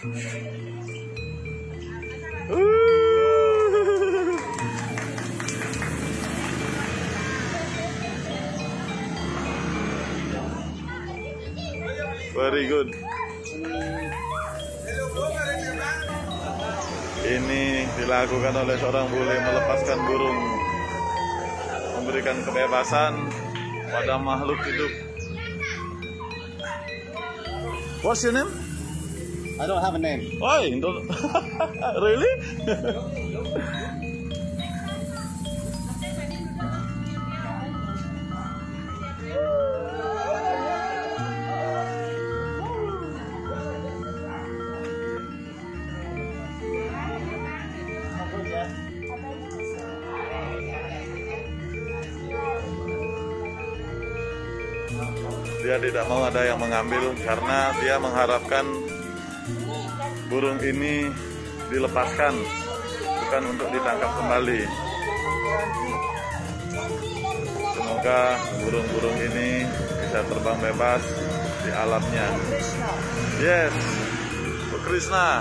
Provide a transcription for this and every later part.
Very good. Ini dilakukan oleh seorang bule melepaskan burung, memberikan kebebasan pada makhluk hidup. What's your name? I don't have a name. Why? Really? Dia tidak mau ada yang mengambil karena dia mengharapkan burung ini dilepaskan, bukan untuk ditangkap kembali. Semoga burung-burung ini bisa terbang bebas di alamnya. Yes, Bu Krishna.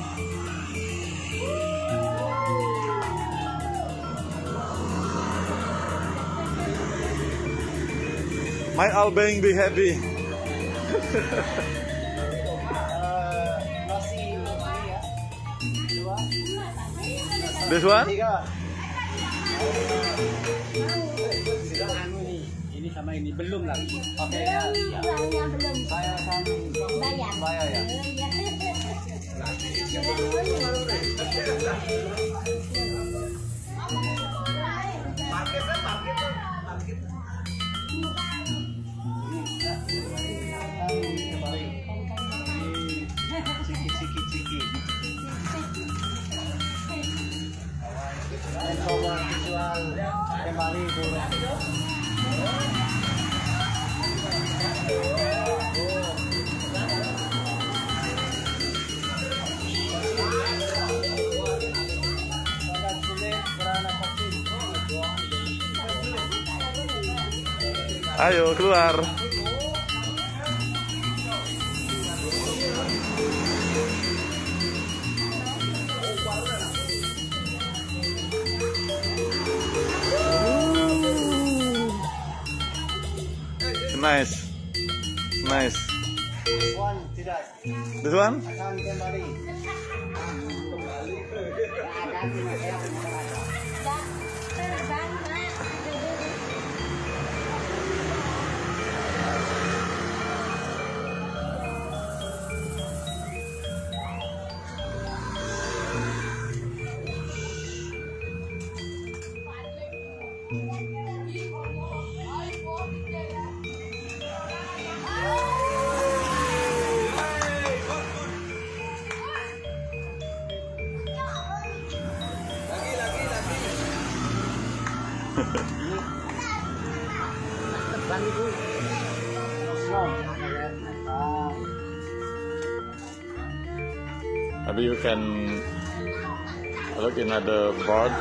My Albeng be happy. This one? Ini sama ini belum lagi. Oke ya. Yang belum. Saya akan bayar ya. Ciki. Coba dijual kembali burung. Ayo keluar. Nice. This one tidak. This one? Akan kembali. Maybe you can look in another board.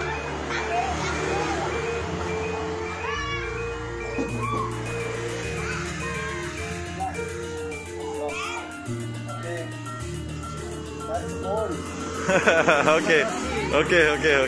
Okay.